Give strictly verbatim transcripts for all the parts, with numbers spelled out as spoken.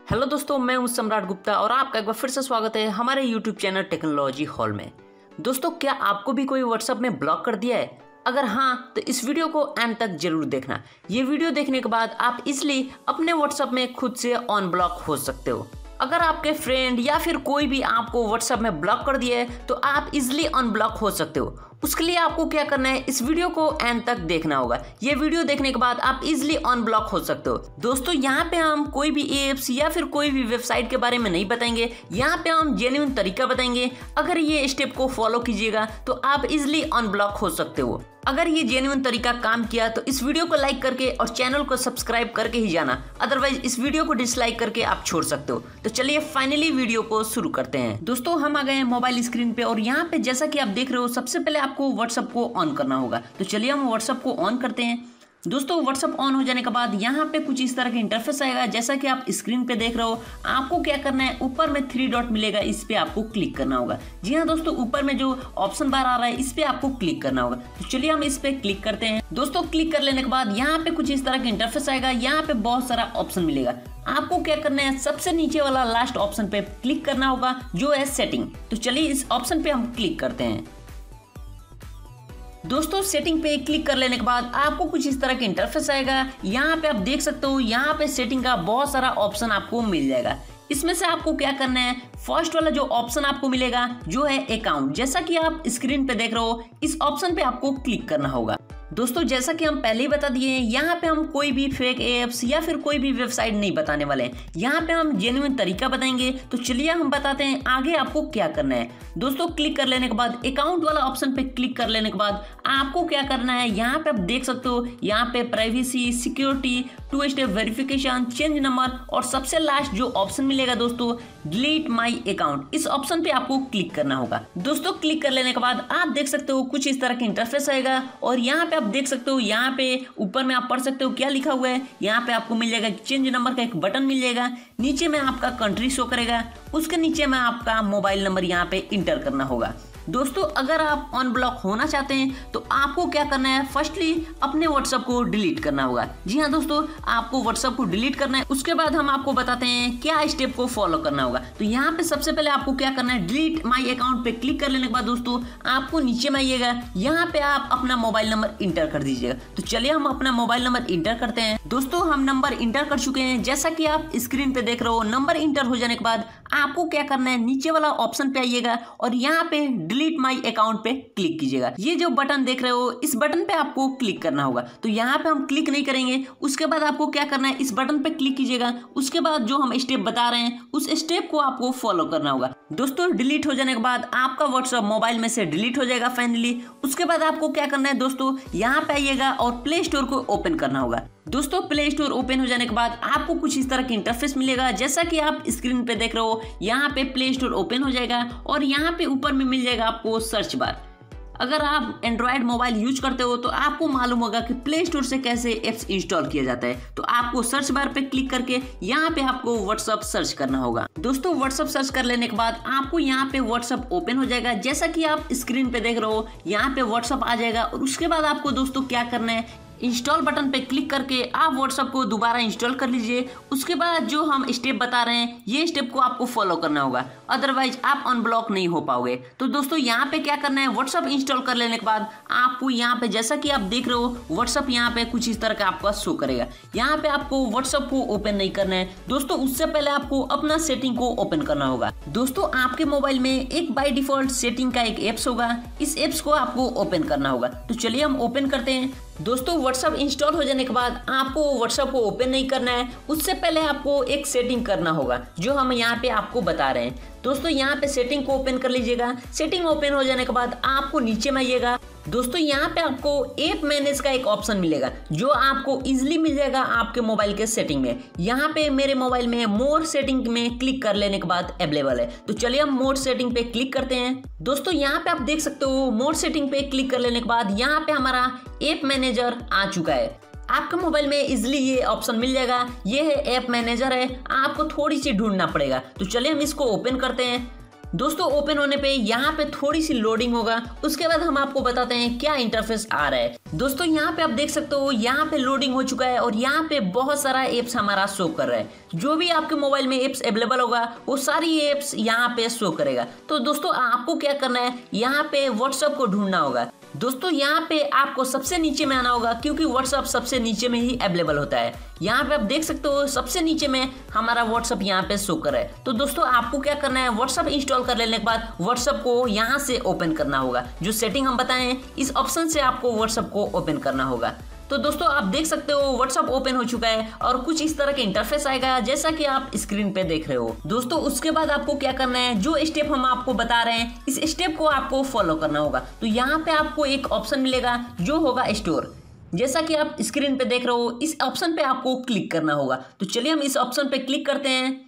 Hello दोस्तों, मैं हूं सम्राट गुप्ता और आपका एक बार फिर से स्वागत है हमारे यूट्यूब चैनल टेक्नोलॉजी हॉल में। दोस्तों, क्या आपको भी कोई व्हाट्सएप में ब्लॉक कर दिया है? अगर हाँ, तो इस वीडियो को एंड तक जरूर देखना। ये वीडियो देखने के बाद आप इसलिए अपने व्हाट्सएप में खुद से ऑन ब्लॉक हो सकते हो। अगर आपके फ्रेंड या फिर कोई भी आपको व्हाट्सएप में ब्लॉक कर दिया है तो आप इजिली अनब्लॉक हो सकते हो। उसके लिए आपको क्या करना है, इस वीडियो को एंड तक देखना होगा। ये वीडियो देखने के बाद आप इजिली अनब्लॉक हो सकते हो। दोस्तों, यहाँ पे हम कोई भी एप्स या फिर कोई भी वेबसाइट के बारे में नहीं बताएंगे, यहाँ पे हम जेन्युइन तरीका बताएंगे। अगर ये स्टेप को फॉलो कीजिएगा तो आप इजिली अनब्लॉक हो सकते हो। अगर ये जेन्युइन तरीका काम किया तो इस वीडियो को लाइक करके और चैनल को सब्सक्राइब करके ही जाना, अदरवाइज इस वीडियो को डिसलाइक करके आप छोड़ सकते हो। तो चलिए फाइनली वीडियो को शुरू करते हैं। दोस्तों, हम आ गए हैं मोबाइल स्क्रीन पे और यहाँ पे जैसा कि आप देख रहे हो, सबसे पहले आपको व्हाट्सएप को ऑन करना होगा। तो चलिए हम व्हाट्सएप को ऑन करते हैं। दोस्तों, व्हाट्सएप ऑन हो जाने के बाद यहाँ पे कुछ इस तरह का इंटरफेस आएगा, जैसा कि आप स्क्रीन पे देख रहे हो। आपको क्या करना है, ऊपर में थ्री डॉट मिलेगा, इस पे आपको क्लिक करना होगा। जी हाँ दोस्तों, ऊपर में जो ऑप्शन बार आ रहा है, इस पे आपको क्लिक करना होगा। तो चलिए हम इस पे क्लिक करते हैं। दोस्तों, क्लिक कर लेने के बाद यहाँ पे कुछ इस तरह का इंटरफेस आएगा। यहाँ पे बहुत सारा ऑप्शन मिलेगा। आपको क्या करना है, सबसे नीचे वाला लास्ट ऑप्शन पे क्लिक करना होगा, जो है सेटिंग। तो चलिए इस ऑप्शन पे हम क्लिक करते हैं। दोस्तों, सेटिंग पे क्लिक कर लेने के बाद आपको कुछ इस तरह का इंटरफेस आएगा। यहाँ पे आप देख सकते हो, यहाँ पे सेटिंग का बहुत सारा ऑप्शन आपको मिल जाएगा। इसमें से आपको क्या करना है, फर्स्ट वाला जो ऑप्शन आपको मिलेगा, जो है अकाउंट, जैसा कि आप स्क्रीन पे देख रहे हो, इस ऑप्शन पे आपको क्लिक करना होगा। दोस्तों, जैसा कि हम पहले ही बता दिए हैं, यहाँ पे हम कोई भी फेक एप्स या फिर कोई भी वेबसाइट नहीं बताने वाले हैं। यहाँ पे हम जेन्युइन तरीका बताएंगे। तो चलिए हम बताते हैं आगे आपको क्या करना है। दोस्तों, क्लिक कर लेने के बाद अकाउंट वाला ऑप्शन पे क्लिक कर लेने के बाद आपको क्या करना है, यहाँ पे आप देख सकते हो, यहाँ पे privacy, security, two step verification, change number और सबसे लास्ट जो ऑप्शन मिलेगा दोस्तों, डिलीट माई अकाउंट, इस ऑप्शन पे आपको क्लिक करना होगा। दोस्तों, क्लिक कर लेने के बाद आप देख सकते हो कुछ इस तरह का इंटरफेस आएगा और यहाँ पे आप देख सकते हो, यहाँ पे ऊपर में आप पढ़ सकते हो क्या लिखा हुआ है। यहाँ पे आपको मिल जाएगा चेंज नंबर का एक बटन मिल जाएगा। नीचे में आपका कंट्री शो करेगा, उसके नीचे में आपका मोबाइल नंबर यहाँ पे इंटर करना होगा। दोस्तों, अगर आप अनब्लॉक होना चाहते हैं तो आपको क्या करना है, फर्स्टली अपने व्हाट्सएप को डिलीट करना होगा। जी हाँ दोस्तों, आपको व्हाट्सएप को डिलीट करना है। उसके बाद हम आपको बताते हैं क्या स्टेप को फॉलो करना होगा। तो यहाँ पे सबसे पहले आपको क्या करना है, डिलीट माई अकाउंट पे क्लिक कर लेने के बाद दोस्तों आपको नीचे में आइएगा, यहाँ पे आप अपना मोबाइल नंबर इंटर कर दीजिएगा। तो चलिए हम अपना मोबाइल नंबर इंटर करते हैं। दोस्तों, हम नंबर इंटर कर चुके हैं, जैसा कि आप स्क्रीन पे देख रहे हो। नंबर इंटर हो जाने के बाद आपको क्या करना है, नीचे वाला ऑप्शन पे आइएगा और यहाँ पे डिलीट माई अकाउंट पे क्लिक कीजिएगा। ये जो बटन देख रहे हो, इस बटन पे आपको क्लिक करना होगा। तो यहाँ पे हम क्लिक नहीं करेंगे। उसके बाद आपको क्या करना है, इस बटन पे क्लिक कीजिएगा। उसके बाद जो हम स्टेप बता रहे हैं, उस स्टेप को आपको फॉलो करना होगा। दोस्तों, डिलीट हो जाने के बाद आपका व्हाट्सएप मोबाइल में से डिलीट हो जाएगा फाइनली। उसके बाद आपको क्या करना है दोस्तों, यहाँ पे आइएगा और प्ले स्टोर को ओपन करना होगा। दोस्तों, प्ले स्टोर ओपन हो जाने के बाद आपको कुछ इस तरह की इंटरफेस मिलेगा, जैसा कि आप स्क्रीन पे देख रहे हो। यहाँ पे प्ले स्टोर ओपन हो जाएगा और यहाँ पे ऊपर में मिल जाएगा आपको सर्च बार। अगर आप एंड्रॉयड मोबाइल यूज करते हो तो आपको मालूम होगा कि प्ले स्टोर से कैसे एप्स इंस्टॉल किया जाता है। तो आपको सर्च बार पे क्लिक करके यहाँ पे आपको व्हाट्सएप सर्च करना होगा। दोस्तों, व्हाट्सएप सर्च कर लेने के बाद आपको यहाँ पे व्हाट्सएप ओपन हो जाएगा, जैसा कि आप स्क्रीन पे देख रहे हो। यहाँ पे व्हाट्सएप आ जाएगा और उसके बाद आपको दोस्तों क्या करना है, इंस्टॉल बटन पे क्लिक करके आप व्हाट्सएप को दोबारा इंस्टॉल कर लीजिए। उसके बाद जो हम स्टेप बता रहे हैं, ये स्टेप को आपको फॉलो करना होगा, अदरवाइज आप अनब्लॉक नहीं हो पाओगे। तो दोस्तों, यहाँ पे क्या करना है, व्हाट्सएप इंस्टॉल कर लेने के बाद आपको यहाँ पे जैसा कि आप देख रहे हो, व्हाट्सएप यहाँ पे कुछ इस तरह का आपका शो करेगा। यहाँ पे आपको व्हाट्सएप को ओपन नहीं करना है दोस्तों, उससे पहले आपको अपना सेटिंग को ओपन करना होगा। दोस्तों, आपके मोबाइल में एक बाय डिफॉल्ट सेटिंग का एक एप्स होगा, इस एप्स को आपको ओपन करना होगा। तो चलिए हम ओपन करते हैं। दोस्तों, व्हाट्सएप इंस्टॉल हो जाने के बाद आपको व्हाट्सएप को ओपन नहीं करना है, उससे पहले आपको एक सेटिंग करना होगा, जो हम यहाँ पे आपको बता रहे हैं। दोस्तों, यहाँ पे सेटिंग को ओपन कर लीजिएगा। सेटिंग ओपन हो जाने के बाद आपको नीचे में आइएगा। दोस्तों, यहाँ पे आपको ऐप मैनेज का एक ऑप्शन मिलेगा, जो आपको इजीली मिल जाएगा आपके मोबाइल के सेटिंग में। यहाँ पे मेरे मोबाइल में मोर सेटिंग में क्लिक कर लेने के बाद अवेलेबल है। तो चलिए हम मोर सेटिंग पे क्लिक करते हैं। दोस्तों, यहाँ पे आप देख सकते हो, मोर सेटिंग पे क्लिक कर लेने के बाद यहाँ पे हमारा ऐप मैनेजर आ चुका है। आपके मोबाइल में इजिली ये ऑप्शन मिल जाएगा। ये है ऐप मैनेजर है, आपको थोड़ी सी ढूंढना पड़ेगा। तो चलिए हम इसको ओपन करते हैं। दोस्तों ओपन होने पे यहाँ पे थोड़ी सी लोडिंग होगा, उसके बाद हम आपको बताते हैं क्या इंटरफेस आ रहा है। दोस्तों यहाँ पे आप देख सकते हो यहाँ पे लोडिंग हो चुका है और यहाँ पे बहुत सारा एप्स हमारा शो कर रहा है। जो भी आपके मोबाइल में एप्स अवेलेबल होगा वो सारी एप्स यहाँ पे शो करेगा। तो दोस्तों आपको क्या करना है, यहाँ पे व्हाट्सएप को ढूंढना होगा। दोस्तों यहाँ पे आपको सबसे नीचे में आना होगा क्योंकि व्हाट्सएप सबसे नीचे में ही अवेलेबल होता है। यहाँ पे आप देख सकते हो सबसे नीचे में हमारा व्हाट्सएप यहाँ पे शो कर रहा है। तो दोस्तों आपको क्या करना है, व्हाट्सएप इंस्टॉल कर लेने के बाद व्हाट्सएप को यहाँ से ओपन करना होगा। जो सेटिंग हम बताए हैं इस ऑप्शन से आपको व्हाट्सएप को ओपन करना होगा। तो दोस्तों आप देख सकते हो व्हाट्सएप ओपन हो चुका है और कुछ इस तरह का इंटरफेस आएगा जैसा कि आप स्क्रीन पे देख रहे हो। दोस्तों उसके बाद आपको क्या करना है, जो स्टेप हम आपको बता रहे हैं इस स्टेप को आपको फॉलो करना होगा। तो यहाँ पे आपको एक ऑप्शन मिलेगा जो होगा स्टोर, जैसा कि आप स्क्रीन पे देख रहे हो। इस ऑप्शन पे आपको क्लिक करना होगा। तो चलिए हम इस ऑप्शन पे क्लिक करते हैं।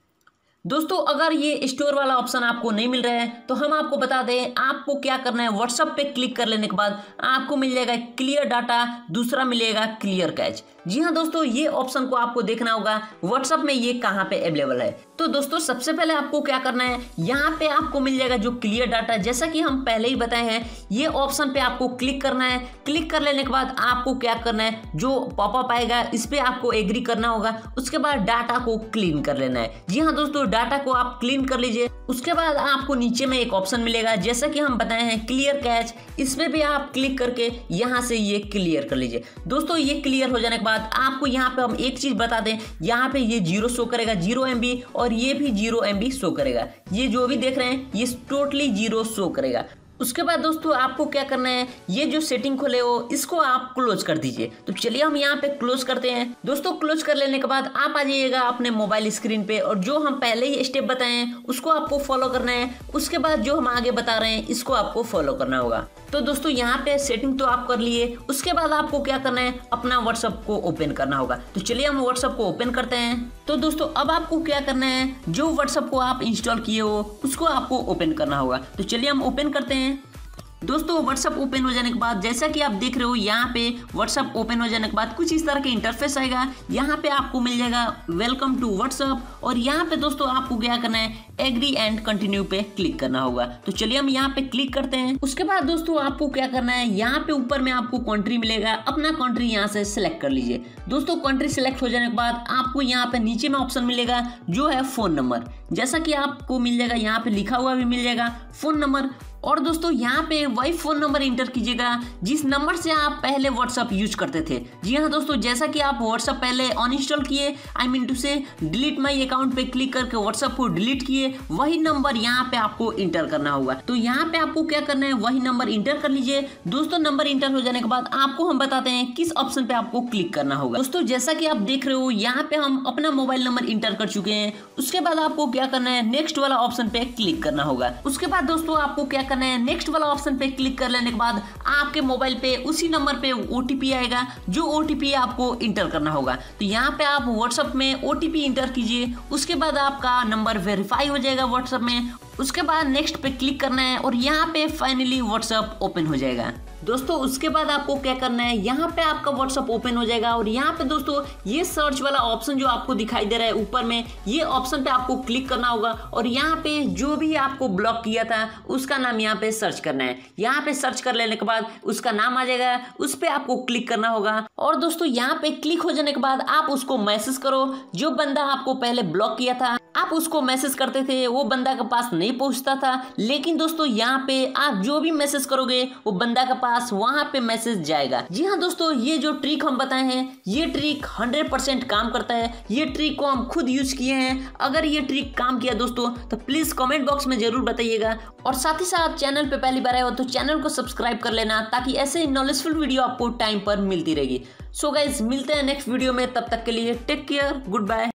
दोस्तों अगर ये स्टोर वाला ऑप्शन आपको नहीं मिल रहा है तो हम आपको बता दें, आपको क्या करना है, व्हाट्सएप पे क्लिक कर लेने के बाद आपको मिल जाएगा क्लियर डाटा, दूसरा मिलेगा क्लियर कैच। जी हाँ दोस्तों, ये ऑप्शन को आपको देखना होगा व्हाट्सएप में ये कहाँ पे अवेलेबल है। तो दोस्तों सबसे पहले आपको क्या करना है, यहाँ पे आपको मिल जाएगा जो क्लियर डाटा, जैसा कि हम पहले ही बताए हैं ये ऑप्शन पे आपको क्लिक करना है। क्लिक कर लेने के बाद आपको क्या करना है, जो पॉपअप आएगा इस पे आपको एग्री करना होगा। उसके बाद डाटा को क्लीन कर लेना है। जी हाँ दोस्तों, डाटा को आप क्लीन कर लीजिए। उसके बाद आपको नीचे में एक ऑप्शन मिलेगा जैसा कि हम बताए हैं क्लियर कैच, इसमें भी आप क्लिक करके यहाँ से ये क्लियर कर लीजिए। दोस्तों ये क्लियर हो जाने के बाद आपको यहाँ पे हम एक चीज बता दें, यहाँ पे ये जीरो शो करेगा, जीरो एम बी, और ये भी जीरो एम बी शो करेगा। ये जो भी देख रहे हैं ये टोटली जीरो शो करेगा। उसके बाद दोस्तों आपको क्या करना है, ये जो सेटिंग खोले हो इसको आप क्लोज कर दीजिए। तो चलिए हम यहाँ पे क्लोज करते हैं। दोस्तों क्लोज कर लेने के बाद आप आ जाइएगा अपने मोबाइल स्क्रीन पे और जो हम पहले ही स्टेप बताए हैं उसको आपको फॉलो करना है। उसके बाद जो हम आगे बता रहे हैं इसको आपको फॉलो करना होगा। तो दोस्तों यहाँ पे सेटिंग तो आप कर लिए, उसके बाद आपको क्या करना है, अपना व्हाट्सएप को ओपन करना होगा। तो चलिए हम व्हाट्सएप को ओपन करते हैं। तो दोस्तों अब आपको क्या करना है, जो व्हाट्सएप को आप इंस्टॉल किए हो उसको आपको ओपन करना होगा। तो चलिए हम ओपन करते हैं। दोस्तों व्हाट्सएप ओपन हो जाने के बाद जैसा कि आप देख रहे हो यहाँ पे व्हाट्सएप ओपन हो जाने के बाद कुछ इस तरह के इंटरफेस आएगा। यहाँ पे आपको मिल जाएगा वेलकम टू व्हाट्सएप, और यहाँ पे दोस्तों आपको क्या करना है, एग्री एंड कंटिन्यू पे क्लिक करना होगा। तो चलिए हम यहाँ पे क्लिक करते हैं। उसके बाद दोस्तों आपको क्या करना है, यहाँ पे ऊपर में आपको कंट्री मिलेगा, अपना कंट्री यहाँ से सिलेक्ट कर लीजिए। दोस्तों कंट्री सिलेक्ट हो जाने के बाद आपको यहाँ पे नीचे में ऑप्शन मिलेगा जो है फोन नंबर, जैसा कि आपको मिल जाएगा यहाँ पे लिखा हुआ भी मिल जाएगा फोन नंबर। और दोस्तों यहाँ पे वही फोन नंबर इंटर कीजिएगा जिस नंबर से आप पहले व्हाट्सएप यूज करते थे। जी हाँ दोस्तों, जैसा कि आप व्हाट्सएप पहले अनइंस्टॉल किए, आई मीन टू से डिलीट माई अकाउंट पे क्लिक करके व्हाट्सएप को डिलीट किए, वही नंबर यहाँ पे आपको इंटर करना होगा। तो यहाँ पे आपको क्या करना है, वही नंबर इंटर कर लीजिए। दोस्तों नंबर इंटर हो जाने के बाद आपको हम बताते हैं किस ऑप्शन पे आपको क्लिक करना होगा। दोस्तों जैसा कि आप देख रहे हो यहाँ पे हम अपना मोबाइल नंबर इंटर कर चुके हैं। उसके बाद आपको क्या करना है, नेक्स्ट वाला ऑप्शन पे क्लिक करना होगा। उसके बाद दोस्तों आपको क्या करना है, नेक्स्ट वाला ऑप्शन पे क्लिक कर लेने के बाद आपके मोबाइल पे उसी नंबर पे ओटीपी आएगा, जो ओटीपी आपको इंटर करना होगा। तो यहाँ पे आप व्हाट्सएप में ओटीपी इंटर कीजिए। उसके बाद आपका नंबर वेरीफाई हो जाएगा व्हाट्सएप में। उसके बाद नेक्स्ट पे क्लिक करना है और यहाँ पे फाइनली व्हाट्सएप ओपन हो जाएगा। दोस्तों उसके बाद आपको क्या करना है, यहाँ पे आपका व्हाट्सएप ओपन हो जाएगा और यहाँ पे दोस्तों ये सर्च वाला ऑप्शन जो आपको दिखाई दे रहा है ऊपर में, ये ऑप्शन पे आपको क्लिक करना होगा और यहाँ पे जो भी आपको ब्लॉक किया था उसका नाम यहाँ पे सर्च करना है। यहाँ पे सर्च कर लेने के बाद उसका नाम आ जाएगा, उस पे आपको क्लिक करना होगा। और दोस्तों यहाँ पे क्लिक हो जाने के बाद आप उसको मैसेज करो, जो बंदा आपको पहले ब्लॉक किया था आप उसको मैसेज करते थे, वो बंदा के पास नहीं पहुंचता था। लेकिन दोस्तों यहाँ पे आप जो भी मैसेज करोगे वो बंदा के पास वहां पे मैसेज जाएगा। जी हाँ दोस्तों, ये जो ट्रिक हम बताए हैं ये ट्रिक हंड्रेड परसेंट काम करता है। ये ट्रिक को हम खुद यूज किए हैं। अगर ये ट्रिक काम किया दोस्तों तो प्लीज कमेंट बॉक्स में जरूर बताइएगा। और साथ ही साथ चैनल पे पहली बार आए हो तो चैनल को सब्सक्राइब कर लेना, ताकि ऐसे नॉलेजफुल वीडियो आपको टाइम पर मिलती रहेगी। सो गाइज मिलते हैं नेक्स्ट वीडियो में, तब तक के लिए टेक केयर, गुड बाय।